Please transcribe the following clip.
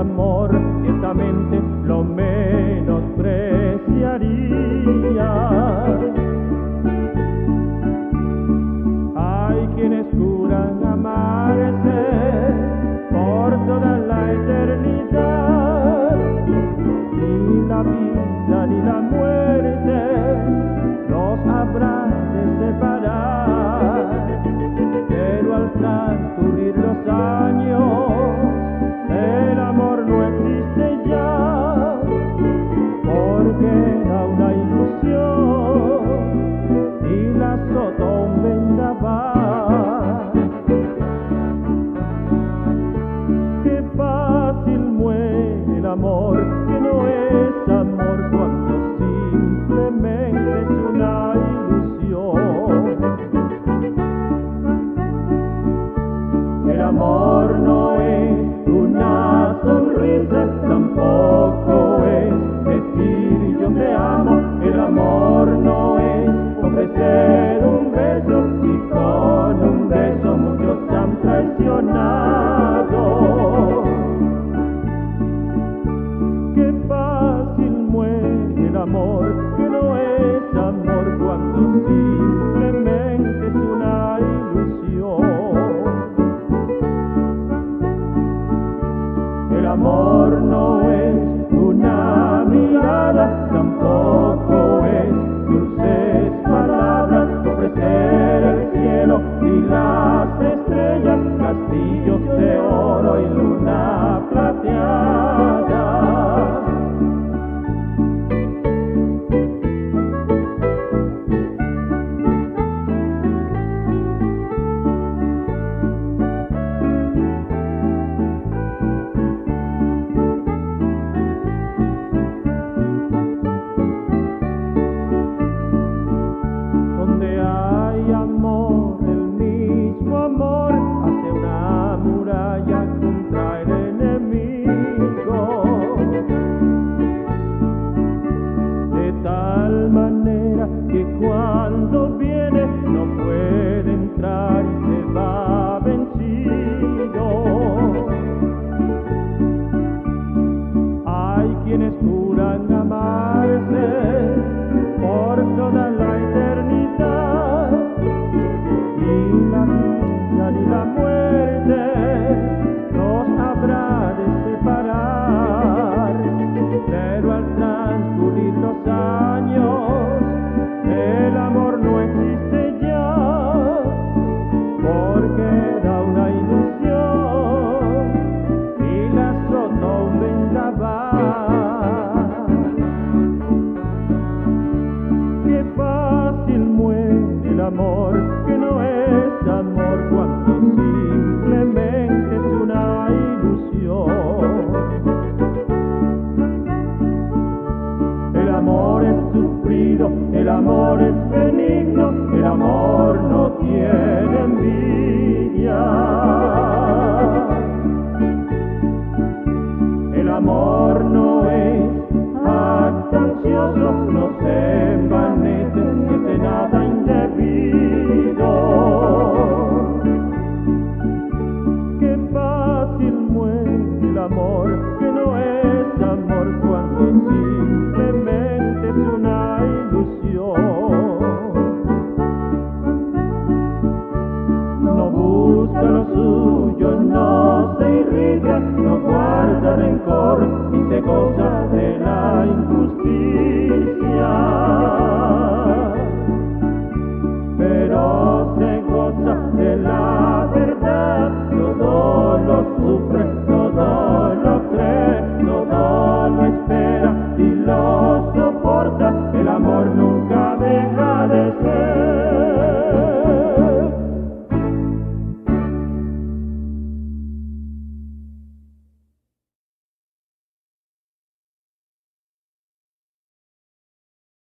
amor, ciertamente lo menospreciaría. Hay quienes juran amarse por toda la eternidad, ni la vida ni la muerte los habrá de separar, pero al transcurrir los años el amor no existe ya, porque era una ilusión y la azotó un vendaval. Qué fácil muere el amor, que no es amor cuando simplemente es una ilusión. El amor no es una sonrisa, tampoco es decir yo te amo. El amor no es ofrecer un beso, y con un beso muchos se han traicionado. Qué fácil muere el amor, que no es amor cuando simplemente es una ilusión. El amor no es una mirada, tampoco es dulces palabras, ofrecer el cielo y las estrellas, castillos de oro y luna plateada. Donde hay amor, el mismo amor hace una muralla contra el enemigo, de tal manera que cuando viene no puede entrar y se va vencido. Hay quienes juran amarse por toda la eternidad, ni la vida ni la muerte los habrá de separar, pero al transcurrir los años el amor no existe ya, porque era una ilusión y la azotó un vendaval. Qué fácil muere el amor, que no es amor cuando simplemente es una ilusión. El amor es sufrido, el amor es benigno, el amor no tiene envidia. El amor no es jactancioso, no se envanece, ni hace nada indebido. Qué fácil muere el amor, que no es amor cuando simplemente es una ilusión. No busca lo suyo, no se irrita, no guarda rencor y se goza